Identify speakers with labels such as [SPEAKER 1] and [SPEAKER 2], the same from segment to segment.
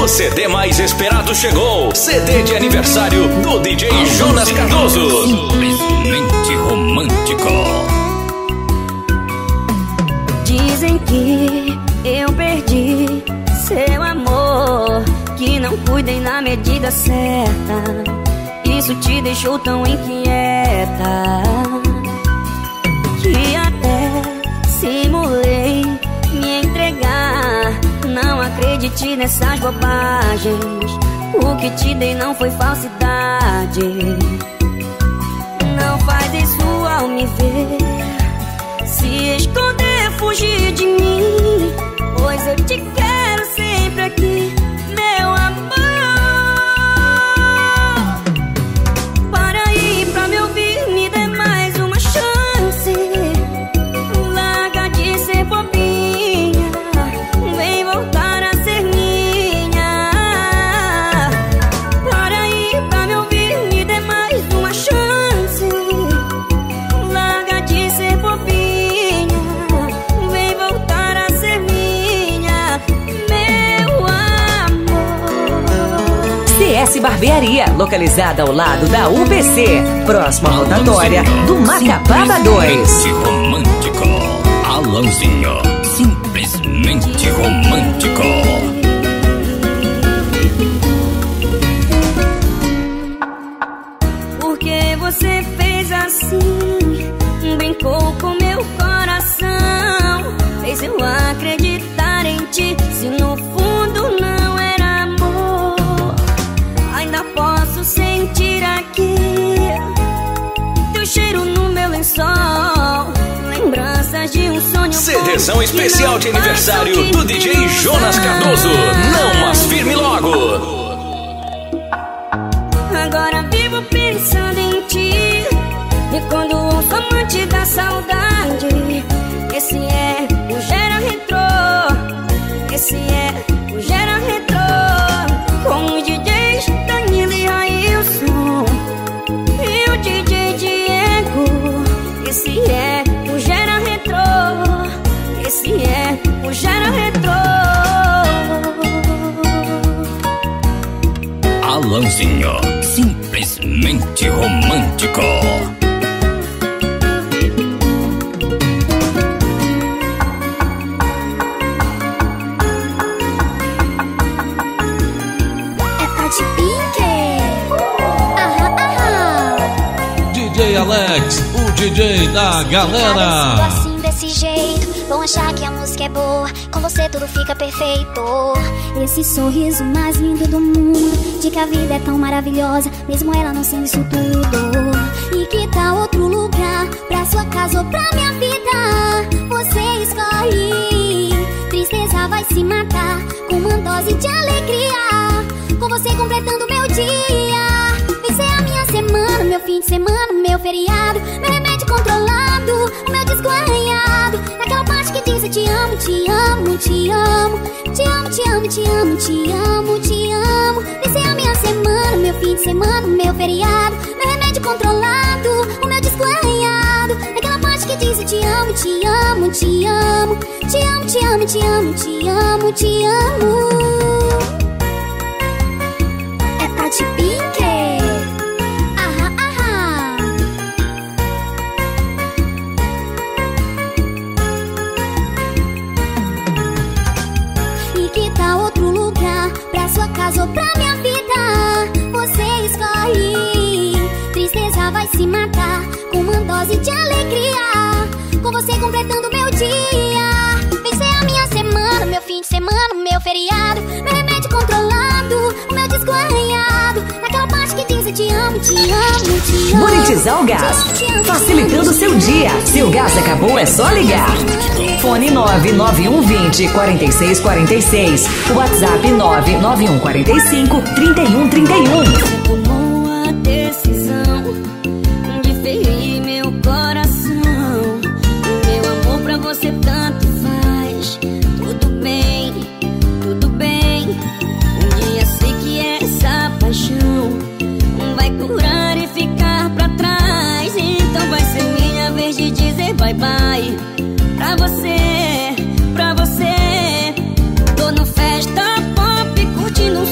[SPEAKER 1] CD mais esperado chegou. CD de aniversário do DJ Jonas Cardoso. Simplesmente romântico.
[SPEAKER 2] Dizem que eu perdi seu amor, que não cuidei na medida certa. Isso te deixou tão inquieta que até simulei me entregar. Não acredite nessas bobagens. O que te dei não foi falsidade. Não faz isso ao me ver se esconder, fugir de mim, pois eu te quero sempre aqui, meu amor. Para aí pra me ouvir, me dê mais uma chance. Larga de ser bobinha, vem voltar a ser minha. Para aí pra me ouvir, me dê mais uma chance. Larga de ser bobinha, vem voltar a ser minha, meu amor.
[SPEAKER 3] CS Barbearia, localizada ao lado da UBC, próxima rotatória do Macapaba 2.
[SPEAKER 1] Romântico. Alanzinho, simplesmente romântico.
[SPEAKER 2] Porque você fez assim, brincou com meu coração, fez eu acreditar em ti, se no fundo não era amor. Ainda posso sentir aqui teu cheiro no meu lençol, lembranças de um sonho.
[SPEAKER 1] CDzão especial de aniversário do DJ Jonas Cardoso. Não, mas firme logo.
[SPEAKER 2] Agora vivo pensando em ti, e quando ouço amante da saudade. Esse é o Gera Retrô, esse é o Gera Retrô, com os DJs Danilo e Railson e o DJ Diego. Esse é o Gera Retrô, esse é o Gera Retrô.
[SPEAKER 1] Alanzinho, simplesmente romântico.
[SPEAKER 4] DJ Alex, o DJ da galera.
[SPEAKER 5] Assim, desse jeito, vão achar que a música é boa, com você tudo fica perfeito. Esse sorriso mais lindo do mundo, de que a vida é tão maravilhosa, mesmo ela não sendo isso tudo. E que tal outro lugar, pra sua casa ou pra minha vida? Você escolhe, tristeza vai se matar, com uma dose de alegria, com você completando meu dia. Vem ser a minha semana, meu fim de semana, meu feriado, meu remédio controlado, o meu disco arranhado, naquela parte que diz eu te amo, te amo, te amo, te amo, te amo, te amo, te amo, te amo. Vem ser a minha semana, meu fim de semana, meu feriado, meu remédio controlado, o meu disco arranhado, naquela parte que diz eu te amo, te amo, te amo, te amo, te amo, te amo, te amo, te amo. É Tati Pink. Outro lugar, pra sua casa ou pra minha vida, você escolhe, tristeza vai se matar, com uma dose de alegria, com você completando meu dia. Vem ser a minha semana, meu fim de semana, meu feriado, meu remédio controlado, o meu disco arranhado, naquela parte que diz eu te amo, te amo, te amo.
[SPEAKER 3] Monetizar o gás, facilitando o seu dia. Se o gás acabou, é só ligar. Fone 99120 4646. WhatsApp 99145 3131.
[SPEAKER 2] Você tomou a decisão de ferir meu coração. Meu amor pra você tanto faz. Tudo bem, tudo bem. Um dia sei que essa paixão vai curar e ficar pra trás. Então vai ser minha vez de dizer bye bye pra você, pra você. Tô no festa pop curtindo um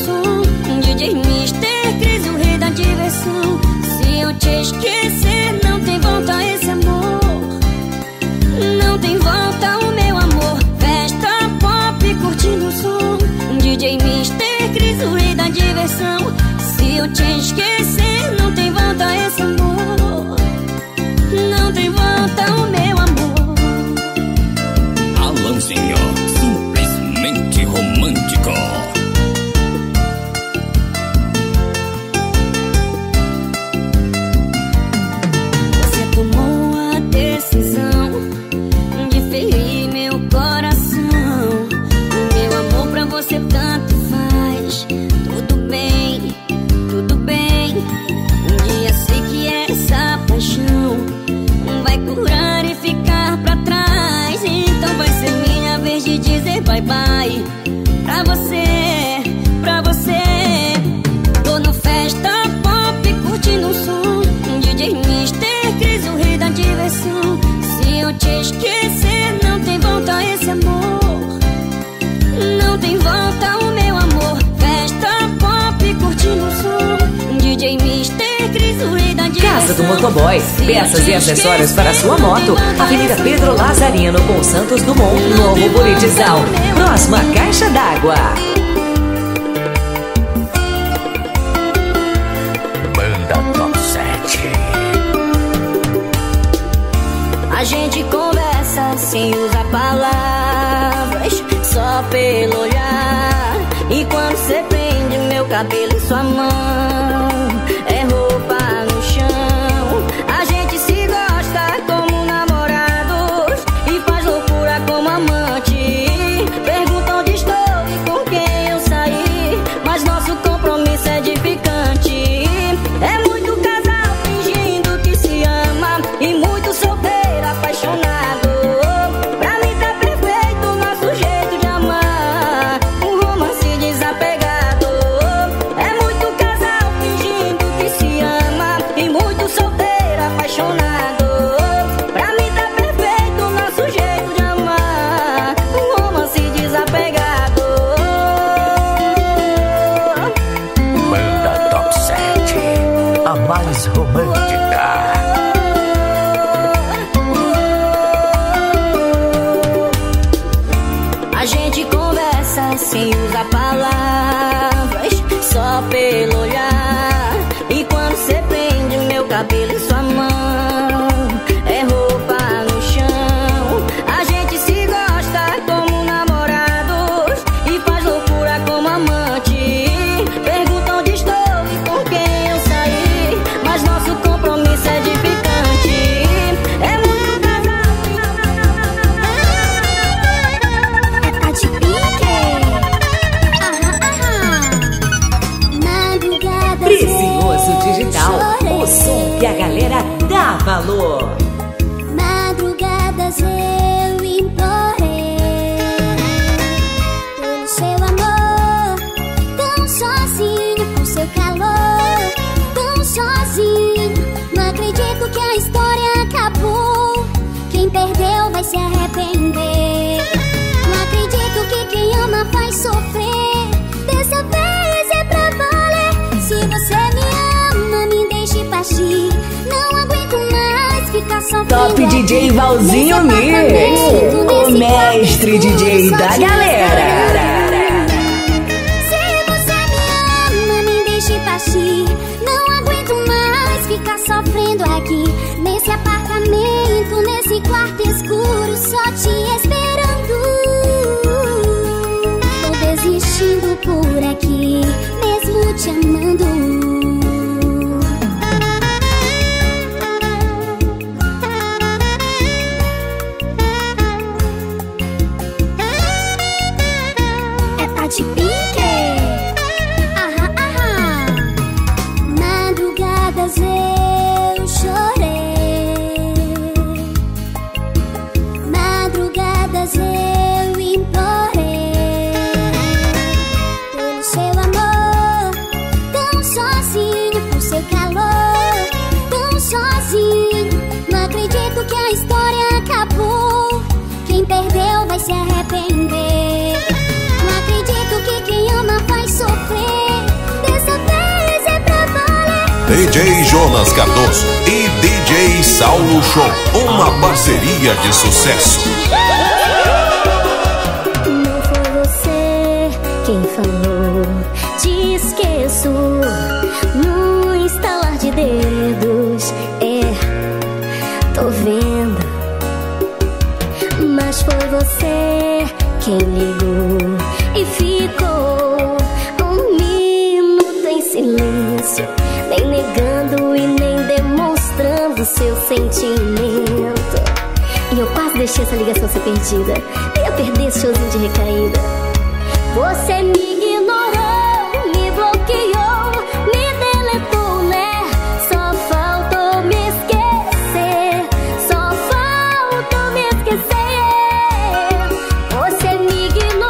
[SPEAKER 2] bye-bye pra você, pra você. Tô no Festa Pop curtindo o som, DJ Mr. Cris, o rei da diversão. Se eu te esquecer, não tem volta esse amor, não tem volta o meu amor. Festa Pop curtindo o som, DJ Mr. Cris, o rei da diversão.
[SPEAKER 3] Casa do Motoboy, peças e acessórios para sua moto. Avenida Pedro Lazarino com Santos Dumont, Novo Buritizal, próxima Caixa d'Água.
[SPEAKER 1] Banda Top 7.
[SPEAKER 2] A gente conversa sem usar palavras, só pelo olhar. E quando você prende meu cabelo em sua mão, é roupa no chão. A gente se gosta como namorados e faz loucura como amante. Perguntam onde estou e com quem eu saí, mas nosso compromisso é edificante. É muito casal fingindo que se ama e muito solteiro apaixonado. Pra mim tá perfeito o nosso jeito de amar, um romance desapegado. É muito casal fingindo que se ama e muito solteiro apaixonado. Pra mim tá perfeito o nosso jeito de amar, um romance desapegado.
[SPEAKER 1] Banda Top 7, a mais romântica.
[SPEAKER 2] A gente conversa sem usar palavras, só pelo olhar. E quando você prende o meu cabelo em sua mão, é roupa no chão. A gente se gosta como namorados e faz loucura como amante. Perguntam onde estou e com quem eu saí, mas nosso compromisso é edificante. É muito casal.
[SPEAKER 5] Tá de pique. Madrugada
[SPEAKER 3] Precioso Digital, o som que a galera dá valor.
[SPEAKER 5] Madrugadas eu implorei pelo seu amor, tão sozinho com seu calor, tão sozinho. Não acredito que a história acabou. Quem perdeu vai se arrepender. Não acredito que quem ama faz sofrer. Dessa vez é pra valer. Se você me ama, me deixe partir. Não aguento mais ficar sofrendo.
[SPEAKER 3] Top DJ Valzinho Mix, o mestre DJ da galera.
[SPEAKER 5] Se você me ama, me deixe partir. Não aguento mais ficar sofrendo aqui, nesse apartamento, nesse quarto escuro, só te esperando. Tô desistindo por aqui, mesmo te amando. É tá de pique. Madrugadas eu chorei, madrugadas eu implorei pelo seu amor, tão sozinho com seu calor, tão sozinho. Não acredito que a história acabou. Quem perdeu vai se arrepender. Não acredito que quem ama faz sofrer. Dessa vez é pra valer.
[SPEAKER 6] DJ Jonas Cardoso e DJ Saulo Show, uma parceria de sucesso.
[SPEAKER 5] Não foi você quem falou te esqueço no instalar de dedos. Tô vendo, mas foi você quem ligou e ficou um minuto em silêncio, nem negando e nem demonstrando seu sentimento. E eu quase deixei essa ligação ser perdida, ia perder esse showzinho de recaída. Você me ignorou, me bloqueou, me deletou, né? Só faltou me esquecer, só faltou me esquecer. Você me ignorou.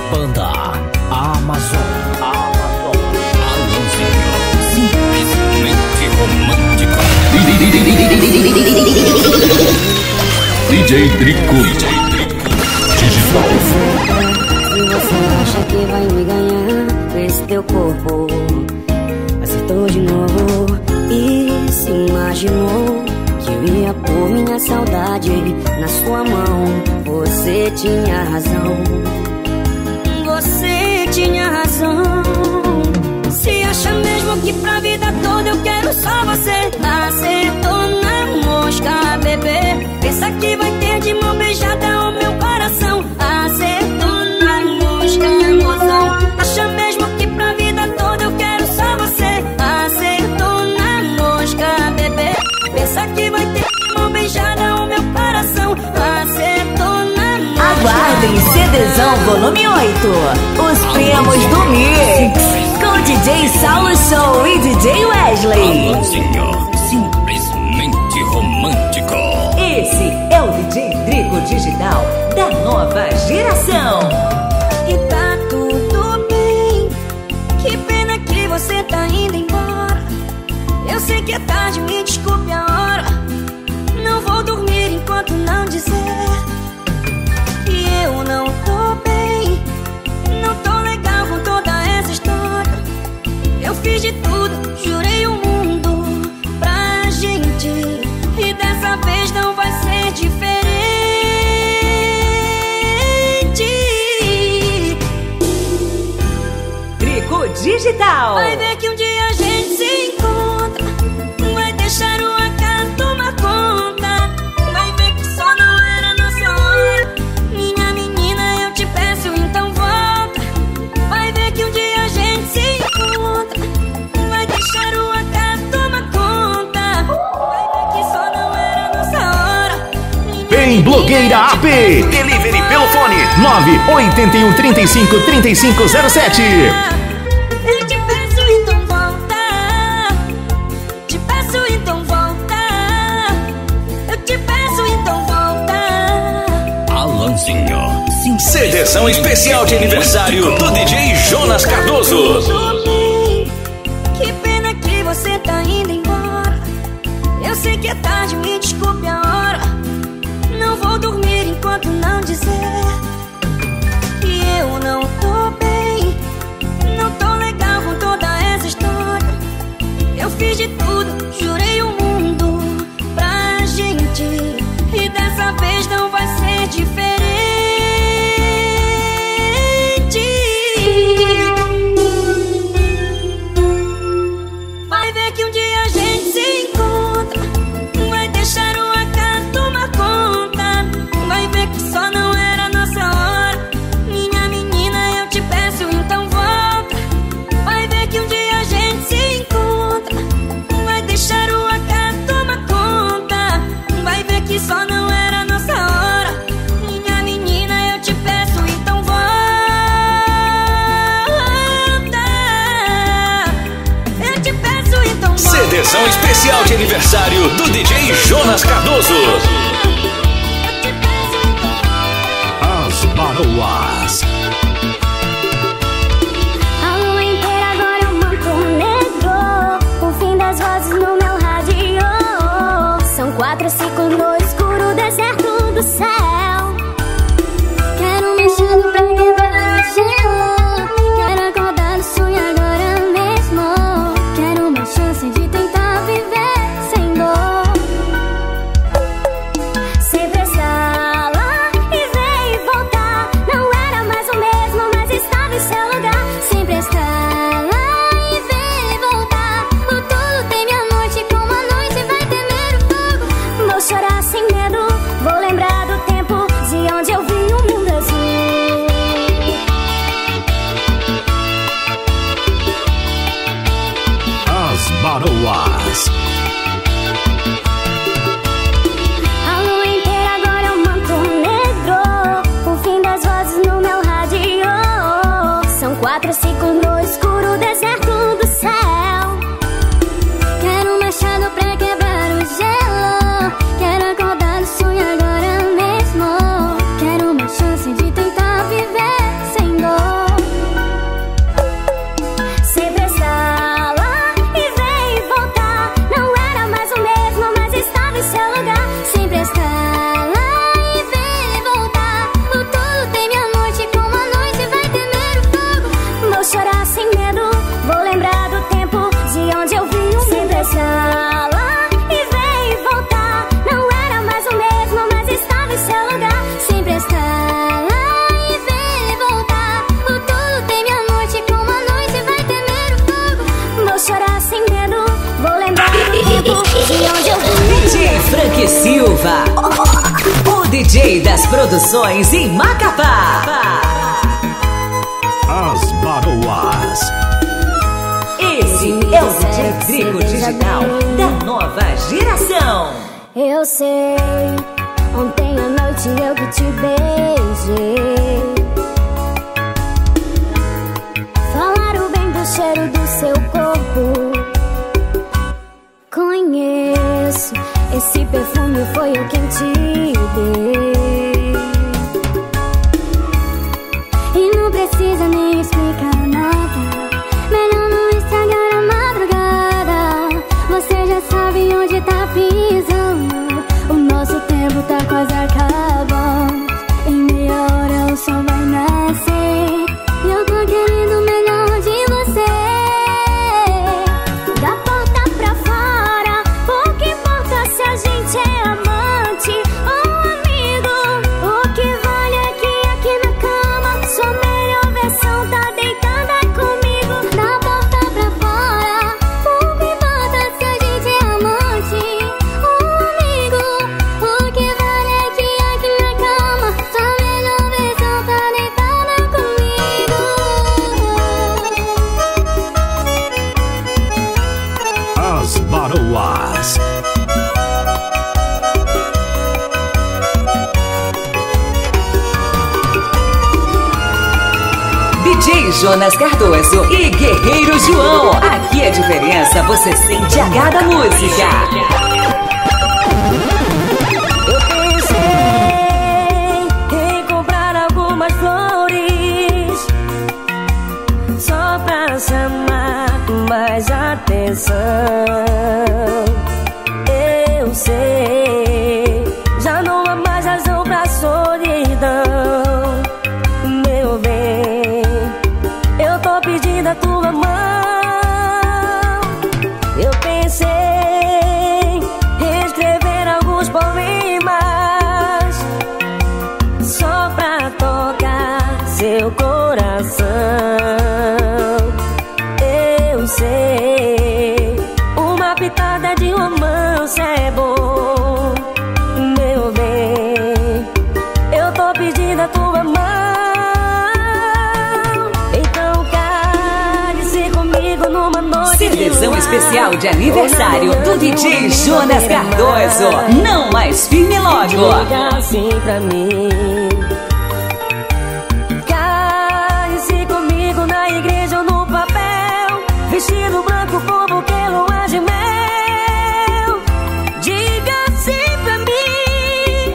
[SPEAKER 1] Banda Amazon. Alanzinho, simplesmente romântico. DJ Drico. Digital.
[SPEAKER 2] Se você acha que vai me ganhar com esse teu corpo, acertou de novo e se imaginou que eu ia pôr minha saudade na sua mão. Você tinha razão. Você tinha razão. Se acha mesmo que pra vida toda eu quero só você, acertou na mosca, bebê. Pensa que vai ter de mão beijada o meu coração. Acertou na mosca, mozão. Acha mesmo que pra vida toda eu quero só você, acertou na mosca, bebê. Pensa que vai ter de mão beijada o meu coração. Acertou na mosca.
[SPEAKER 3] Aguardem CDzão volume 8, Os Primos do Mix, com DJ Saulo Show e DJ Wesley.
[SPEAKER 1] Alanzinho, simplesmente romântico.
[SPEAKER 3] Esse é o DJ Drico Digital da nova geração.
[SPEAKER 2] E tá tudo bem, que pena que você tá indo embora. Eu sei que é tarde, me desculpe a hora. Não vou dormir enquanto não dizer que eu não tô bem. Não tô legal com toda essa história. Eu fiz de tudo, jurei o mundo pra gente, e dessa vez não vai ser diferente.
[SPEAKER 3] Drico Digital.
[SPEAKER 2] Vai ver que um dia a gente se encontra, vai deixar o acaso tomar conta. Vai ver que só não era nossa hora. Minha menina, eu te peço, então volta. Vai ver que um dia a gente se encontra, vai deixar o acaso tomar conta. Vai ver que só não era nossa hora.
[SPEAKER 7] Vem Blogueira AP. Delivery pelo fone 981 35 3507.
[SPEAKER 2] Eu te peço, então volta. Te peço, então volta. Eu te peço, então volta.
[SPEAKER 1] Alanzinho,
[SPEAKER 6] CDção especial de aniversário do DJ Jonas Cardoso.
[SPEAKER 2] Tudo bem, que pena que você tá indo embora. Eu sei que é tarde, me desculpe a hora. Não vou dormir enquanto não dizer que eu não tô bem. Não tô legal com toda essa história. Eu fiz de tudo, jurei o mundo pra gente, e dessa vez não vai ser diferente. Vai ver que um dia a gente se encontra, vai deixar o acaso tomar conta. Vai ver que só não era nossa hora. Minha menina, eu te peço, então volta. Vai ver que um dia a gente se encontra, vai deixar o acaso tomar conta. Vai ver que só não era nossa hora. Minha menina, eu te peço, então volta. Eu te peço, então volta.
[SPEAKER 6] CDção especial de aniversário do DJ Jonas Cardoso.
[SPEAKER 2] Eu te peço, então volta.
[SPEAKER 7] As Baroas.
[SPEAKER 5] A lua inteira agora é um manto negro, o fim das vozes no meu rádio. São 4 ciclos no escuro, deserto do céu. Quero um mexendo pra quebrar o gelo. Quero acordar do sonho agora mesmo. Quero uma chance de tentar viver sem dor. Sempre escala e ver e voltar. Não era mais o mesmo, mas estava em seu lugar. Sempre escala e ver e voltar. O tudo tem minha noite, como a noite vai temer o fogo. Vou chorar sem medo, vou lembrar do tempo de onde eu vi um mundo azul.
[SPEAKER 7] As Baroas.
[SPEAKER 5] A lua inteira agora é um manto negro, o fim das vozes no meu rádio. São 4 ciclos no escuro, deserto do céu. Quero um machado pra quebrar o gelo. Quero acordar do sonho agora mesmo. Quero uma chance de tentar viver sem dor.
[SPEAKER 3] Frank Silva, o DJ das produções em Macapá.
[SPEAKER 7] As Maroas.
[SPEAKER 3] Esse é o DJ Drico Digital da nova geração.
[SPEAKER 2] Eu sei, ontem à noite eu que te beijei. Falaram bem do cheiro do seu corpo. Conheço, esse perfume foi eu quem te dei. E não precisa nem explicar nada. Melhor não estragar a madrugada. Você já sabe onde tá pisando. O nosso tempo tá quase acabando. Em meia hora o sol vai nascer. E eu tô querendo o melhor de você. Da porta pra fora, pouco importa se a gente é amante ou amigo. O que vale é que aqui na cama sua melhor versão tá deitada comigo. Da porta pra fora, pouco importa se a gente é amante ou amigo. O que vale é que aqui na cama sua melhor versão tá deitada comigo.
[SPEAKER 7] As Maroas.
[SPEAKER 3] DJ Jonas Cardoso e Guerreiro João. Aqui a diferença você sente a cada música.
[SPEAKER 2] Eu pensei em comprar algumas flores só pra chamar mais atenção. Eu sei, já não há mais razão pra solidão. Meu bem, eu tô pedindo a tua mão. Eu pensei em escrever alguns poemas só pra tocar seu coração. Eu sei, uma pitada de romance é bom. Meu bem, eu tô pedindo a tua mão. Então cale-se comigo numa noite
[SPEAKER 3] CDzão
[SPEAKER 2] de
[SPEAKER 3] especial
[SPEAKER 2] luar.
[SPEAKER 3] de aniversário do DJ Jonas Cardoso. Não mais firme logo.
[SPEAKER 2] Diga assim pra mim. Cale-se comigo na igreja ou no papel, vestido branco com buquê, lua de mel. Diga assim pra mim.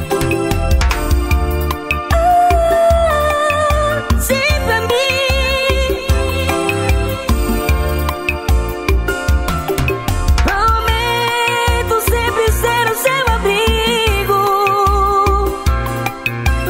[SPEAKER 2] Sim pra mim. Prometo sempre ser o seu abrigo.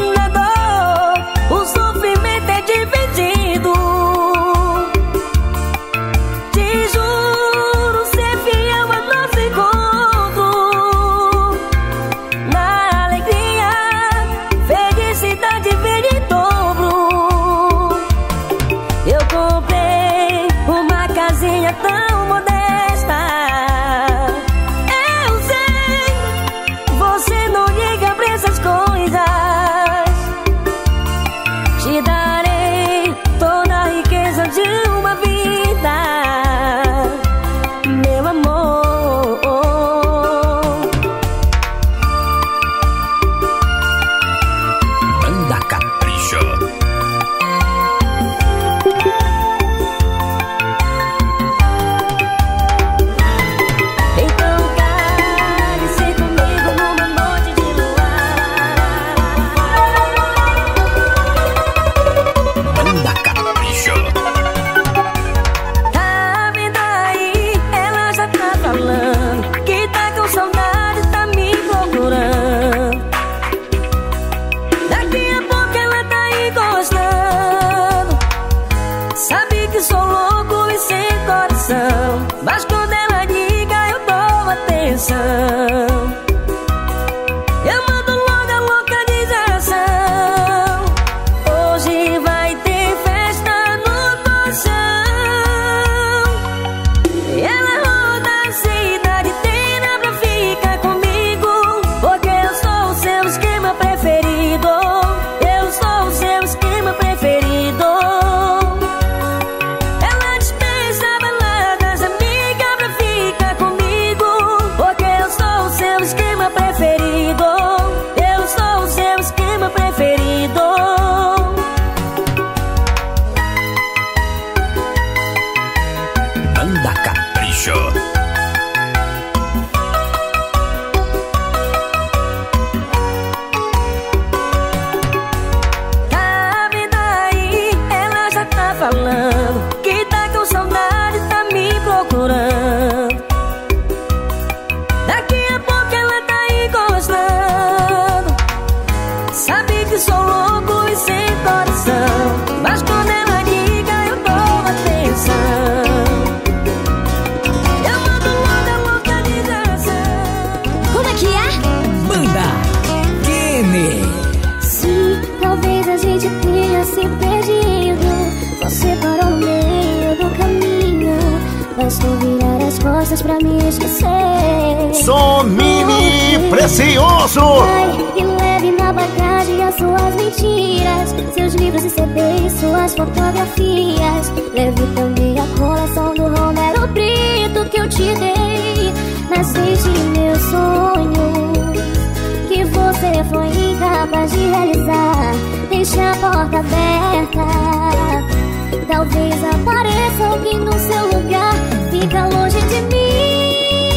[SPEAKER 5] me esquecer.
[SPEAKER 7] Som Mini Precioso.
[SPEAKER 5] Vai e leve na bagagem as suas mentiras, seus livros e CDs, suas fotografias. Leve também a coleção do Romero Brito que eu te dei. Mas deixe meus sonhos que você foi incapaz de realizar. Deixe a porta aberta, talvez apareça alguém no seu lugar. Fica longe de mim,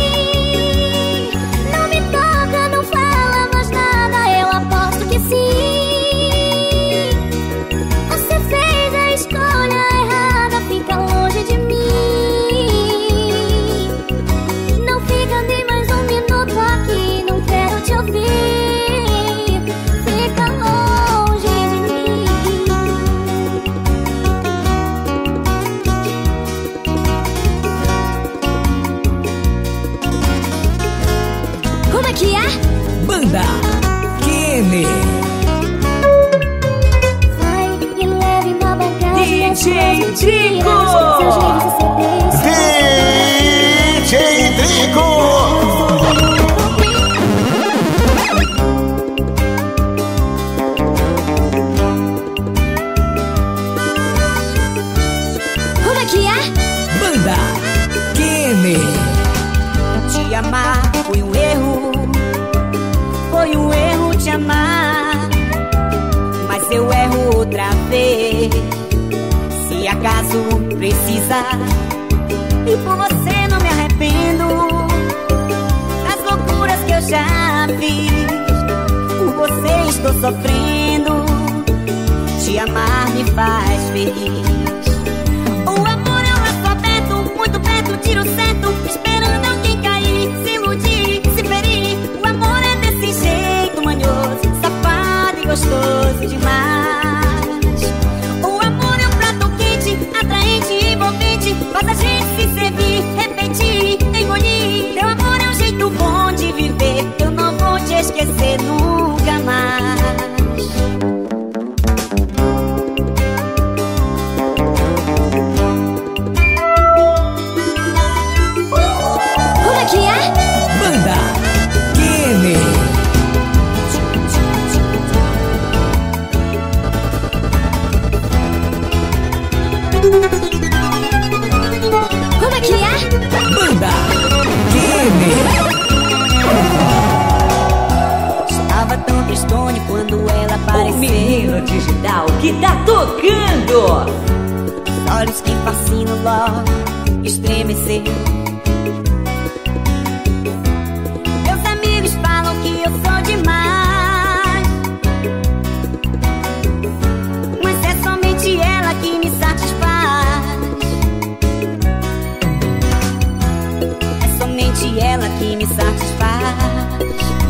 [SPEAKER 5] não me toca, não fala mais nada. Eu aposto que sim, você fez a escolha errada. Fica longe de mim, não fica nem mais um minuto aqui. Não quero te ouvir, fica longe de mim. Como é que é?
[SPEAKER 3] Banda Kene.
[SPEAKER 5] Vai e leve na bagagem as suas
[SPEAKER 3] DJ
[SPEAKER 5] mentiras,
[SPEAKER 3] Trico.
[SPEAKER 5] seus livros e CDs.
[SPEAKER 7] DJ Trico.
[SPEAKER 5] Como é que é?
[SPEAKER 3] Banda Kene.
[SPEAKER 2] Te amar foi um erro, foi um erro te amar. Mas eu erro outra vez, se acaso precisar. E por você não me arrependo das loucuras que eu já fiz. Por você estou sofrendo, te amar me faz feliz. O amor é um alfabeto, muito perto, tiro certo, esperando alguém cair, se iludir, se ferir. O amor é desse jeito manhoso, safado e gostoso demais. O amor é um prato quente, atraente, envolvente, faz a gente se servir, repetir, engolir. Teu amor é um jeito bom de viver, eu não vou te esquecer nunca mais.
[SPEAKER 5] Como é que é?
[SPEAKER 3] Banda Kene.
[SPEAKER 5] Como é que é?
[SPEAKER 3] Banda Kene.
[SPEAKER 2] Estava tão tristone quando ela
[SPEAKER 3] O
[SPEAKER 2] apareceu.
[SPEAKER 3] menino digital que tá tocando.
[SPEAKER 2] Olhos que fascinam logo estremeceu. Meus amigos falam que eu sou demais, mas é somente ela que me satisfaz. É somente ela que me satisfaz.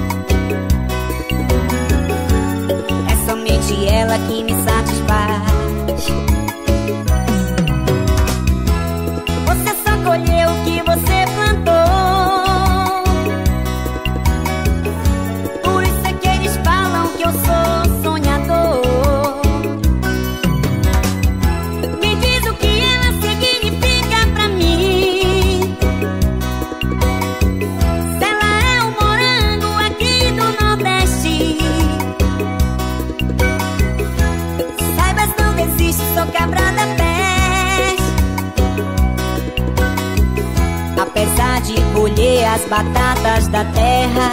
[SPEAKER 2] É somente ela que me satisfaz. Você só colheu o que você plantou. Por isso é que eles falam que eu sou sonhador. Me diz o que ela significa pra mim. Se ela é um morango aqui do Nordeste, saibas, não desiste, sou cabra da peste. Apesar de colher as batatas da terra,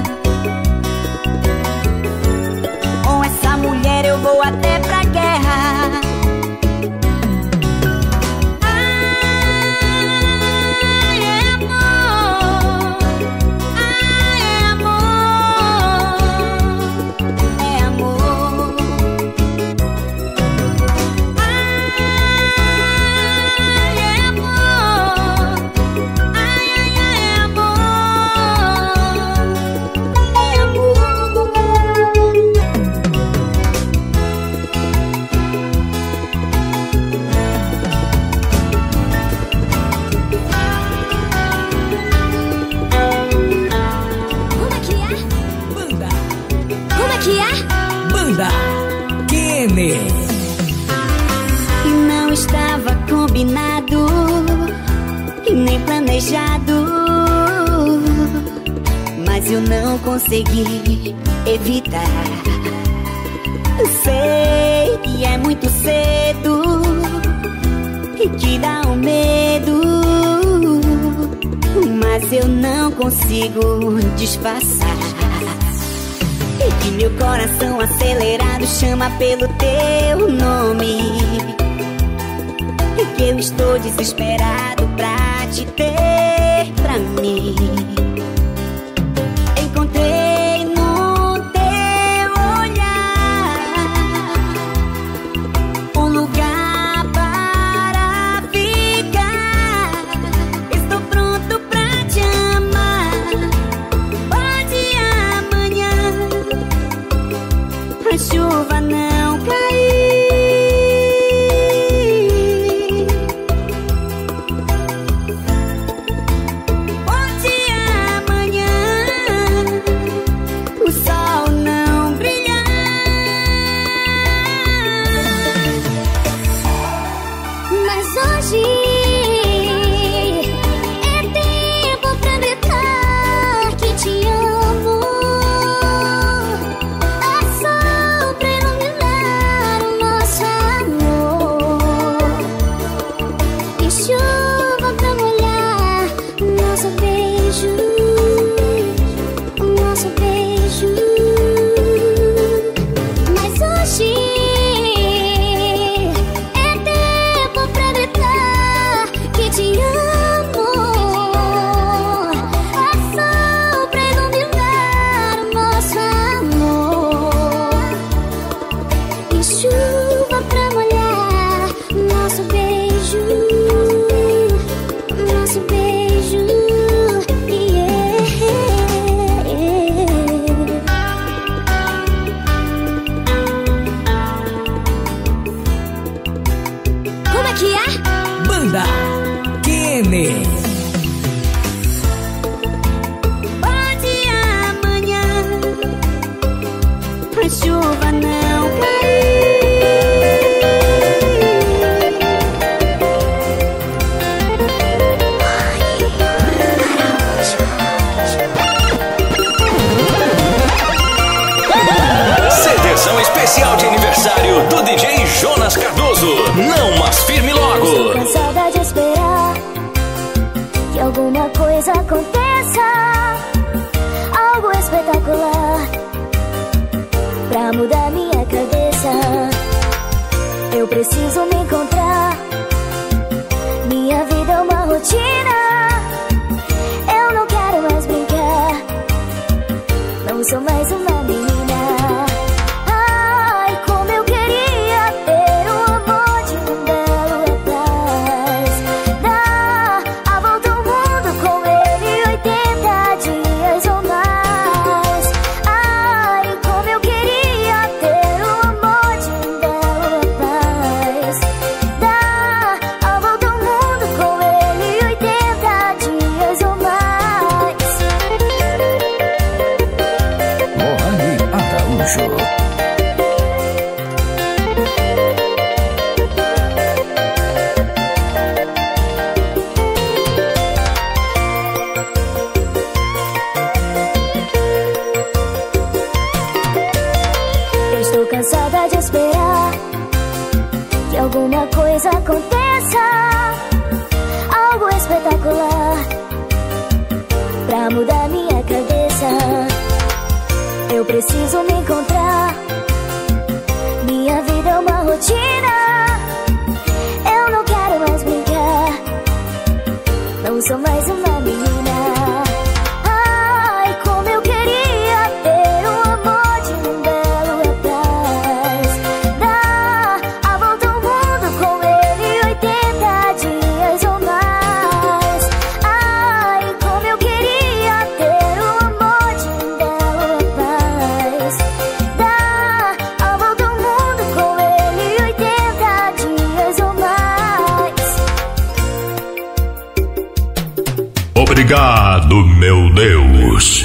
[SPEAKER 2] com essa mulher eu vou até pra guerra. Ai, é amor. Ai, é amor. É amor. Ai, é amor. Ai, é amor. É amor.
[SPEAKER 5] Como é que é?
[SPEAKER 3] Banda
[SPEAKER 5] Como é que é?
[SPEAKER 3] Banda Kene.
[SPEAKER 2] E não estava combinado e nem planejado. eu não consegui evitar. Sei que é muito cedo e que dá um medo, mas eu não consigo disfarçar. E que meu coração acelerado chama pelo teu nome, e que eu estou desesperado pra te ter pra mim. Encontrei no teu olhar um lugar para ficar. Estou pronto pra te amar. Pode amanhã a chuva não cair.
[SPEAKER 1] Especial de aniversário do DJ Jonas Cardoso. Não, mas firme logo.
[SPEAKER 5] Estou cansada de esperar que alguma coisa aconteça, algo espetacular pra mudar minha cabeça. Eu preciso me encontrar. Minha vida é uma rotina. Eu não quero mais brincar. Não sou mais uma menina. Cansada de esperar que alguma coisa aconteça, algo espetacular pra mudar minha cabeça. Eu preciso me encontrar. Minha vida é uma rotina. Eu não quero mais brincar. Não sou mais uma menina.
[SPEAKER 6] Obrigado, meu Deus.